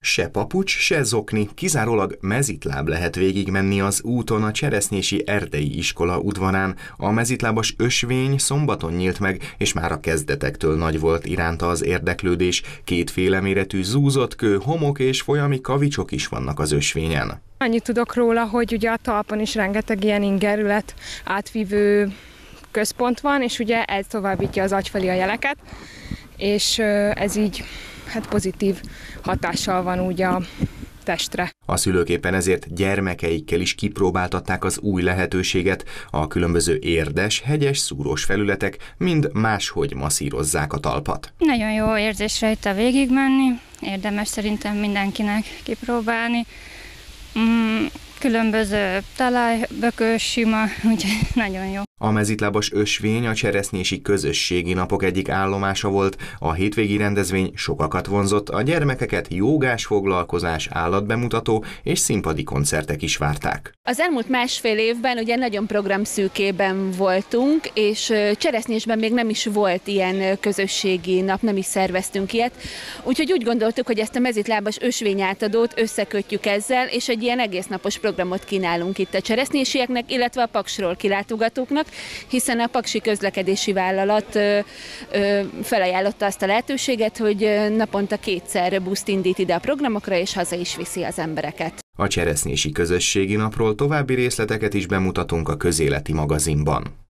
Se papucs, se zokni, kizárólag mezitláb lehet végigmenni az úton a Cseresznyési Erdei Iskola udvarán. A mezitlábas ösvény szombaton nyílt meg, és már a kezdetektől nagy volt iránta az érdeklődés. Kétféle méretű zúzott kő, homok és folyami kavicsok is vannak az ösvényen. Annyit tudok róla, hogy ugye a talpon is rengeteg ilyen ingerület átvívő központ van, és ugye ez továbbítja az agy felé a jeleket, és ez így pozitív hatással van úgy a testre. A szülők éppen ezért gyermekeikkel is kipróbáltatták az új lehetőséget. A különböző érdes, hegyes, szúrós felületek mind máshogy masszírozzák a talpat. Nagyon jó érzés rajta végigmenni, érdemes szerintem mindenkinek kipróbálni. Különböző talaj, bökös, sima, úgyhogy nagyon jó. A mezitlábas ösvény a Cseresznyési Közösségi Napok egyik állomása volt. A hétvégi rendezvény sokakat vonzott, a gyermekeket jógás foglalkozás, állatbemutató és színpadi koncertek is várták. Az elmúlt másfél évben ugye nagyon programszűkében voltunk, és Cseresznyésben még nem is volt ilyen közösségi nap, nem is szerveztünk ilyet. Úgyhogy úgy gondoltuk, hogy ezt a mezitlábas ösvényátadót összekötjük ezzel, és egy ilyen egésznapos programot kínálunk itt a cseresznyésieknek, illetve a Paksról kilátogatóknak, hiszen a Paksi Közlekedési Vállalat felajánlotta azt a lehetőséget, hogy naponta 2-szer buszt indít ide a programokra, és haza is viszi az embereket. A Cseresznyési Közösségi Napról további részleteket is bemutatunk a Közéleti magazinban.